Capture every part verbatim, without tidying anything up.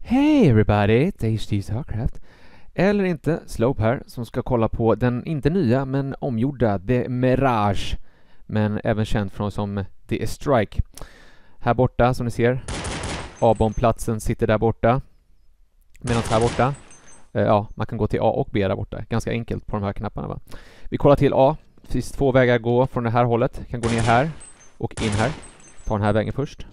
Hey everybody, det är H D Starcraft. Eller inte, Slope här, som ska kolla på den inte nya men omgjorda The Mirage. Men även känd från som The Strike. Här borta, som ni ser, A-bombplatsen sitter där borta. Medan här borta, eh, ja, man kan gå till A och B där borta. Ganska enkelt på de här knapparna, va. Vi kollar till A. Det finns två vägar att gå från det här hållet. Kan gå ner här och in här. Ta den här vägen först.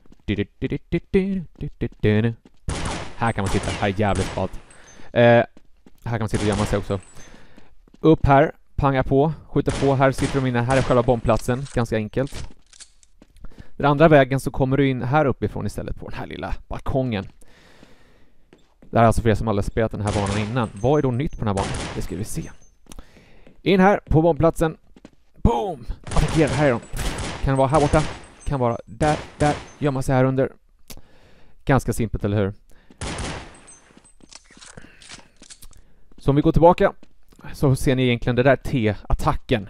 Här kan man sitta. Här är jävligt ballt. Eh, här kan man sitta och gömma sig också. Upp här. Panga på. Skjuta på. Här sitter de inne. Här är själva bombplatsen. Ganska enkelt. Den andra vägen så kommer du in här uppifrån istället på den här lilla balkongen. Det här är alltså för er som aldrig spelat den här banan innan. Vad är då nytt på den här banan? Det ska vi se. In här på bombplatsen. Boom! Attackera. Här är de. Kan vara här borta. Kan vara där, där. Gömma sig här under. Ganska simpelt, eller hur? Så om vi går tillbaka så ser ni egentligen det där T-attacken.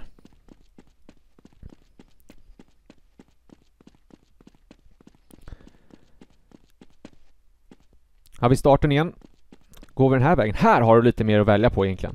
Har vi starten igen. Går vi den här vägen. Här har du lite mer att välja på egentligen.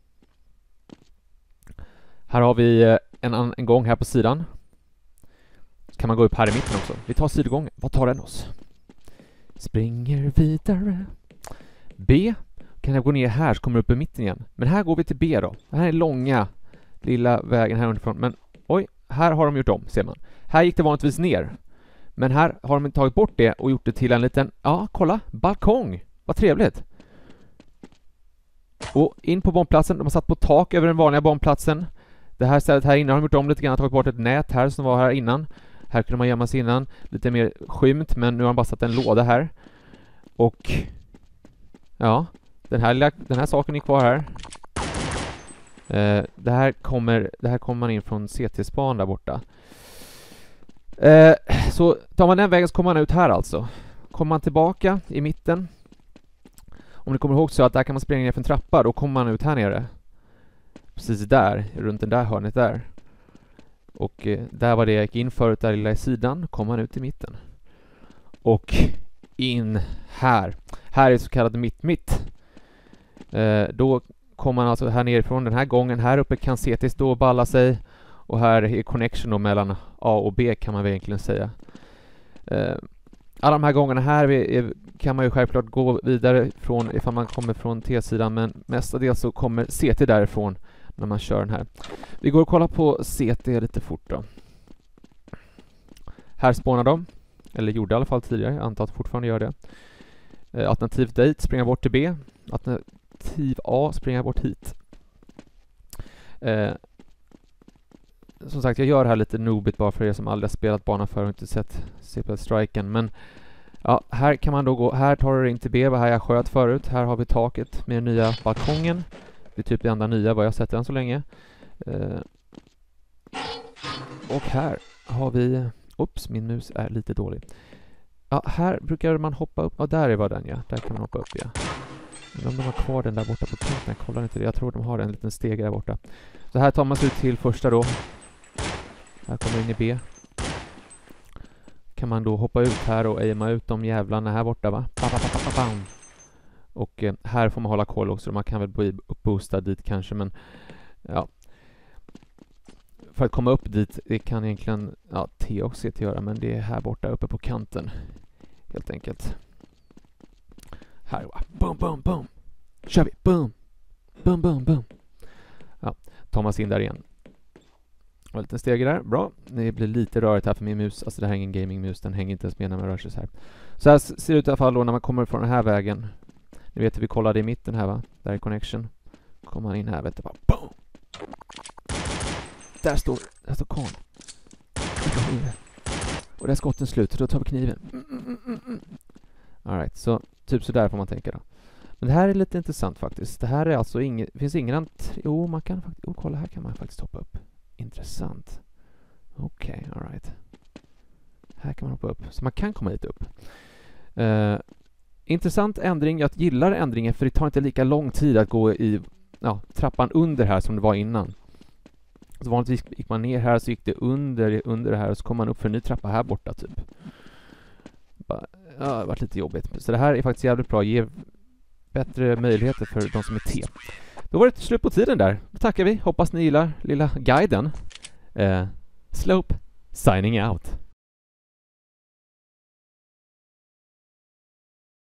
Här har vi en, en gång här på sidan. Så kan man gå upp här i mitten också. Vi tar sidogången. Vad tar den oss? Springer vidare. B. Kan jag gå ner här så kommer du upp i mitten igen. Men här går vi till B då. Det här är långa lilla vägen här underifrån. Men oj, här har de gjort om, ser man. Här gick det vanligtvis ner. Men här har de tagit bort det och gjort det till en liten, ja, kolla, balkong. Vad trevligt. Och in på bombplatsen. De har satt på tak över den vanliga bombplatsen. Det här stället här inne har de gjort om lite grann. Tagit bort ett nät här som var här innan. Här kunde man gömma sig innan. Lite mer skymt, men nu har de bara satt en låda här. Och ja, den här, lilla, den här saken är kvar här. Eh, det, här kommer, det här kommer man in från C T-span där borta. Eh, så tar man den vägen så kommer man ut här alltså. Kommer man tillbaka i mitten. Om ni kommer ihåg så att där kan man springa ner för en trappa. Då kommer man ut här nere. Precis där, runt den där hörnet där. Och eh, där var det jag gick in förut, där lilla i sidan. Kommer man ut i mitten. Och in här. Här är så kallad mitt-mitt. Eh, då kommer man alltså här nerifrån den här gången. Här uppe kan C T stå och balla sig. Och här är connection då mellan A och B, kan man väl egentligen säga. Eh, alla de här gångerna här är, kan man ju självklart gå vidare från ifall man kommer från T-sidan. Men mestadels så kommer C T därifrån när man kör den här. Vi går och kollar på C T lite fort då. Här spånar de. Eller gjorde i alla fall tidigare. Jag antar att fortfarande gör det. Eh, alternativ dit, springa bort till B. Alternativ A, springa bort hit. Eh, som sagt, jag gör det här lite noobigt bara för er som aldrig har spelat banan förr och inte sett C P Striken. Men ja, här kan man då gå. Här tar du in till B, vad här jag sköt förut. Här har vi taket med den nya balkongen. Det är typ det enda nya vad jag har sett än så länge. Eh, och här har vi... Oops, min mus är lite dålig. Ja, här brukar man hoppa upp. Ja, där är vad den, ja. Där kan man hoppa upp, ja. Men om de har kvar den där borta på kanten, jag kollar inte det. Jag tror de har en liten steg där borta. Så här tar man sig ut till första då. Här kommer in i B. Kan man då hoppa ut här och aima ut de jävlarna här borta, va? Ba, ba, ba, ba, ba, bam. Och eh, här får man hålla koll också. Man kan väl boosta dit kanske, men ja. För att komma upp dit, det kan egentligen ja, T och C T göra, men det är här borta uppe på kanten. Helt enkelt. Här, va? Boom, boom, boom. Kör vi. Boom. Boom, boom, boom. Ja, tar man sig in där igen. Och en liten steg där. Bra. Det blir lite rörigt här för min mus. Alltså det här är ingen gaming-mus. Den hänger inte ens med när man rör sig så här. Så här ser det ut i alla fall då när man kommer från den här vägen. Ni vet att vi kollade i mitten här, va? Där är connection. Kommer man in här, vet du, bara boom. Där står, där står kon. Och där är skotten slut. Då tar vi kniven. Mm, mm, mm, mm. All right, så typ så där får man tänka då. Men det här är lite intressant faktiskt. Det här är alltså inget, finns ingen ant... Jo, man kan faktiskt... Oh, kolla, här kan man faktiskt hoppa upp. Intressant. Okej, okay, all right. Här kan man hoppa upp. Så man kan komma hit upp. Uh, intressant ändring. Jag gillar ändringen för det tar inte lika lång tid att gå i ja, trappan under här som det var innan. Så vanligtvis gick man ner här så gick det under, under det här och så kom man upp för en ny trappa här borta typ. Bara, Ja, det har varit lite jobbigt. Så det här är faktiskt jävligt bra. Ger bättre möjligheter för de som är T. Då var det slut på tiden där. Då tackar vi. Hoppas ni gillar lilla guiden. Eh, Slope, signing out.